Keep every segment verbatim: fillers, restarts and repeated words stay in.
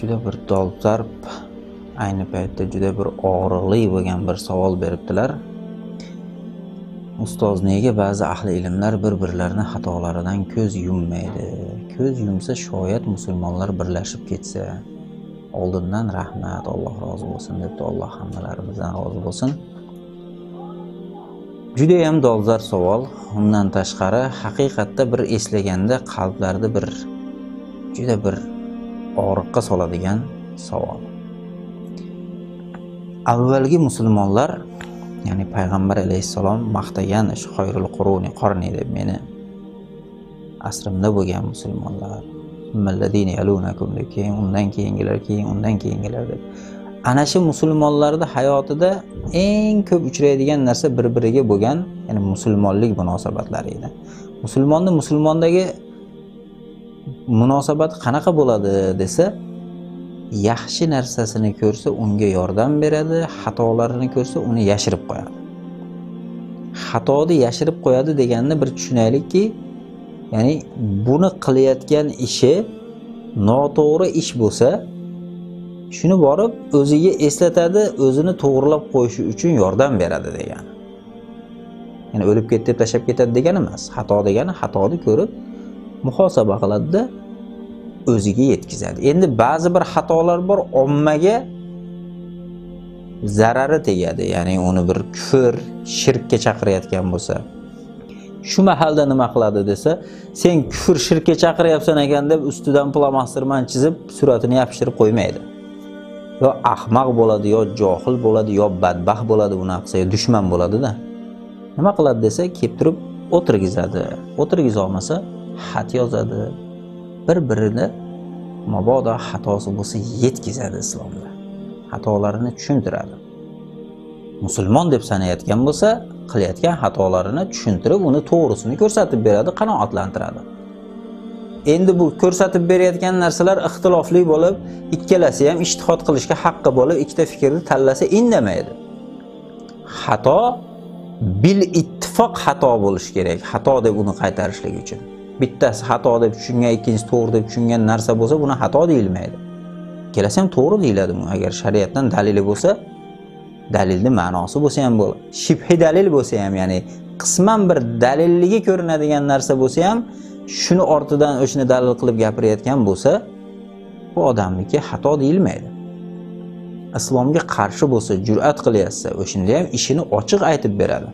juda bir dolzarb, ayni paytda juda bir og'riqli bo'lgan bir savol beribdilar. Ustoz, nega ba'zi ahli ilmlar bir-birlarini xatolaridan ko'z yummaydi? Ko'z yumsa shoyat musulmonlar birlashib ketsa. Oldindan rahmat, Alloh rozi bo'lsin debdi. Alloh hammalarimizdan rozi bo'lsin. Juda ham dolzarb savol. Undan tashqari haqiqatda bir eslaganda qalblarda bir juda bir og'riqqa soladigan savol. Avvalgi musulmonlar, ya'ni payg'ambar alayhissalom maqtagan shu xoyrul quruni qarni deb meni asrimda bo'lgan musulmonlar, malladina yalunakum deb, keyin undan keyingilar, keyin undan keyingilar deb. Ana shu musulmonlarning hayotida eng ko'p uchraydigan narsa bir-biriga bo'lgan, ya'ni musulmonlik munosabatlari edi. Musulmonni musulmondagi munosabat qanaqa bo'ladi desa, yaxshi narsasini ko'rsa unga yordam beradi, xatolarini ko'rsa uni yashirib qo'yadi. Xatoni yashirib qo'yadi deganni bir tushunaylikki, ya'ni buni qilayotgan ishi noto'g'ri ish bo'lsa, shuni borib o'ziga eslatadi, o'zini to'g'rilab qo'yishi uchun yordam beradi degani. Ya'ni o'lib ketdi deb tashab ketadi degani emas. Xato degani xatoni ko'rib muhosaba qiladi, o'ziga yetkazadi. Endi ba'zi bir xatolar bor, ommaga zarari tegadi. Ya'ni uni bir kufr, shirkka chaqirayotgan bo'lsa, shu mahalda nima qiladi desa, sen kufr, shirkka chaqiryapsan ekan deb ustidan plamastirman chizib suratini yopishtirib qo'ymaydi. Yo ahmoq bo'ladi, yo johil bo'ladi, yo badbaxt bo'ladi, buni qilsa, yo dushman bo'ladi-da. Nima qiladi desa, kelib turib o'tirgizadi. O'tirgiza olmasa, xat yozadi. Bir-birini mabodo xatosi bo'lsa yetkazadi islomda. Xatolarini tushuntiradi. Musulmon deb sanayotgan bo'lsa, qilayotgan xatolarini tushuntirib, uni to'g'risini ko'rsatib beradi, qanoatlantiradi. Endi bu ko'rsatib berayotgan narsalar ixtilofli bo'lib, ikkalasi ham ijtihod qilishga haqqi bo'lib, ikkita fikrni tanlasa indamaydi. Xato bil ittifoq xato bo'lish kerak. Xato deb uni qaytarishlik uchun. Bittasi xato deb tushungan, ikkinchisi to'g'ri deb tushungan narsa bo'lsa, buni xato deyilmaydi. Ikkalasi ham to'g'ri deyiladi. Agar shariatdan dalili bo'lsa, dalilning ma'nosi bo'lsa ham bo'ladi. Shibhi dalil bo'lsa ham, ya'ni qisman bir dalilligi ko'rinadigan narsa bo'lsa ham, shuni ortidan o'shini dalil qilib gapirayotgan bo'lsa, bu odamniki xato deyilmaydi. Islomga qarshi bo'lsa, jur'at qilyapsa, o'shunda ham ishini ochiq aytib beradi.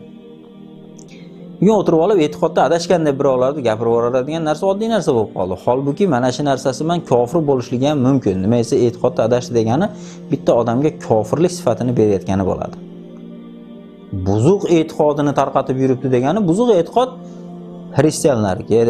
Bugun o'tirib olib e'tiqodda adashgan deb birovlarni gapirib yuboradigan narsa oddiy narsa bo'lib qoldi. Holbuki mana shu narsasi bilan kofir bo'lishligi ham mumkin. Nima esa e'tiqodda adashdi degani bitta odamga kofirlik sifatini berayotgani bo'ladi. Buzuq e'tiqodini tarqatib yuribdi degani, buzuq e'tiqod xristianlarga,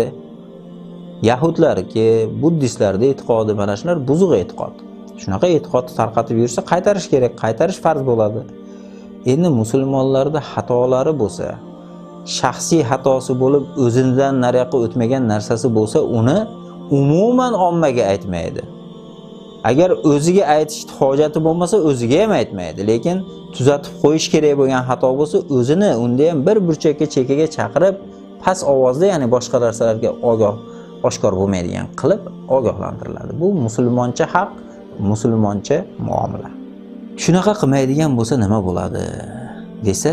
yahudlarga, buddistlarga e'tiqodi, mana shular buzuq e'tiqod. Shunaqa e'tiqodni tarqatib yursa, qaytarish kerak, qaytarish farz bo'ladi. Endi musulmonlarda xatolari bo'lsa, shaxsiy xatosi bo'lib, o'zidan nariyoqqa o'tmagan narsasi bo'lsa, uni umuman ommaga aytmaydi. Agar o'ziga aytish hojati bo'lmasa, o'ziga ham aytmaydi. Lekin tuzatib qo'yish kerak bo'lgan xato bo'lsa, o'zini unda ham bir burchakka, chekkaga chaqirib, past ovozda, ya'ni boshqa narsalarga ogoh, oshkor bo'lmaydigan qilib ogohlantiriladi. Bu musulmoncha haq, musulmoncha muomala. Shunaqa qilmaydigan bo'lsa nima bo'ladi desa,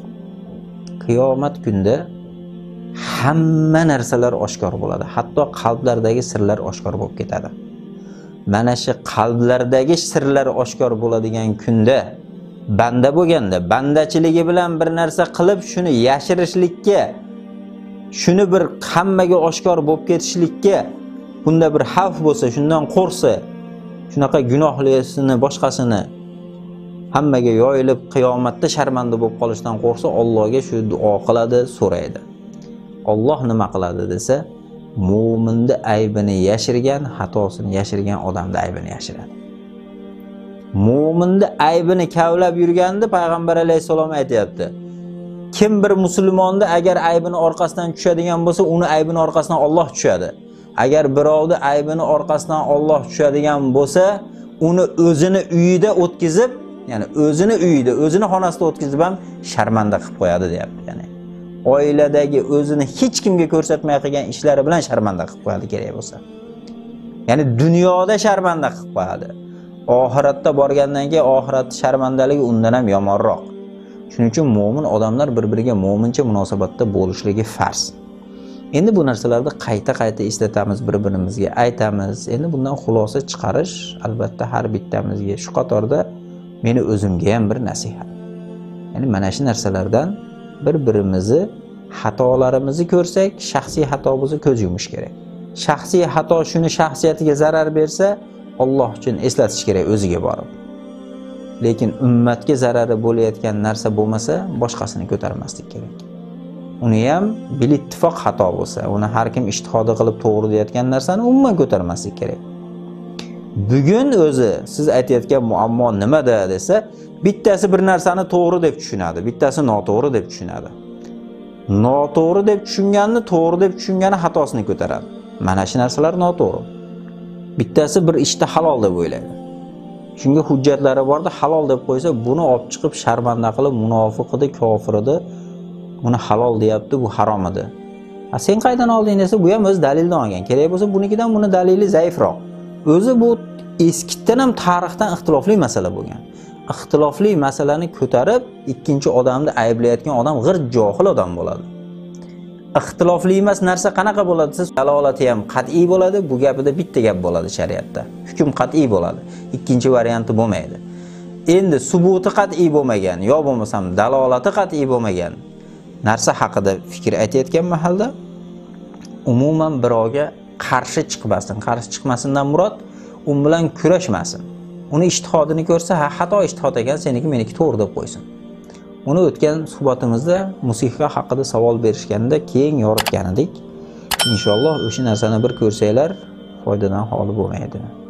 qiyomat kunida hamma narsalar oshkor bo'ladi. Hatto qalblardagi sirlar oshkor bo'lib ketadi. Mana shu qalblardagi sirlar oshkor bo'ladigan kunda banda bo'lganda, bandachiligi bilan bir narsa qilib, shuni yashirishlikka, shuni bir hammaga oshkor bo'lib ketishlikka bunda bir xavf bo'lsa, shundan qo'rqsa, shunaqa gunohlisini, boshqasini hammaga yoyilib qiyomatda sharmanda bo'lib qolishdan qo'rqsa, Allohga shu duo qiladi, so'raydi. Alloh nima qiladi desa, mu'minni aybini yashirgan, xatosini yashirgan odamning aybini yashiradi. Mu'minni aybini kavlab yurganda payg'ambar alayhisalom aytayapti. Kim bir musulmonni agar aybini orqasidan tushadigan bo'lsa, uni aybini orqasidan Alloh tushadi. Agar birovni aybini orqasidan Alloh tushadigan bo'lsa, uni o'zini uyida o'tkazib, ya'ni o'zini uyida, o'zini xonasida o'tkazib ham sharmanda qilib qo'yadi, deyapti. Ya'ni oiladagi o'zini hech kimga ko'rsatmay qilgan ishlari bilan sharmanda qilib qo'yadi kerak bo'lsa. Ya'ni dunyoda sharmanda qilib qo'yadi. Oxiratda borgandan keyin oxirat sharmandaligi undan ham yomonroq. Shuning uchun mu'min odamlar bir-biriga mu'mincha munosabatda bo'lishligi farz. Endi bu narsalarni qayta-qayta eslatamiz, bir-birimizga aytamiz. Endi bundan xulosa chiqarish albatta har bittamizga shu qatorda meni o'zimga ham bir nasihat. Ya'ni mana shu narsalardan bir-birimizni xatolarimizni ko'rsak, shaxsiy xatomizni ko'z yumish kerak. Shaxsiy xato shuni shaxsiyatiga zarar bersa, Alloh uchun eslatish kerak o'ziga borib. Lekin ummatga zarari bo'layotgan narsa bo'lmasa, boshqasini ko'tarmaslik kerak. Uni ham bil ittifoq xato bo'lsa, uni har kim ijtihod qilib to'g'ri deyotgan narsani umuman ko'tarmaslik kerak. Bugun o'zi siz aytayotgan muammo nimada desa, bittasi bir narsani to'g'ri deb tushunadi, bittasi noto'g'ri deb tushunadi. Noto'g'ri deb tushunganni to'g'ri deb tushungani xatosini ko'taradi. Mana shu narsalar noto'g'ri. Bittasi bir ishda halol deb o'ylaydi. Shunga hujjatlari borda halol deb qo'ysa, buni olib chiqib sharmanda qilib munofiq edi, kofir edi, buni halol deyapti, bu harom edi. Ha sen qaydan olding desa, bu ham o'z dalildan olgan. Kerak bo'lsa bunikidan buni dalili zaifroq. O'zi bu eskidan ham tarixdan ixtilofli masala bo'lgan. Ixtilofli masalani ko'tarib, ikkinchi odamni ayblayotgan odam g'irt johil odam bo'ladi. Ixtilofli emas narsa qanaqa bo'ladi? Siz dalolati ham qat'iy bo'ladi, bu gapida bitta gap bo'ladi shariatda. Hukm qat'iy bo'ladi. Ikkinchi varianti bo'lmaydi. Endi subuti qat'iy bo'lmagan, yo bo'lmasam dalolati qat'iy bo'lmagan narsa haqida fikr aytayotgan mahalda umuman birovga qarshi chiqmasin. Qarshi chiqmasindan murod u bilan kurashmasin. Uni ijtihodini ko'rsa, ha xato ijtihod ekan, seniki meniki to'g'ri deb qo'ysin. Uni o'tgan suhbatimizda musiqa haqida savol berishganda keng yoritgan edik. Inshaalloh o'sha narsani bir ko'rsanglar, foydadan xoli bo'lmaydi.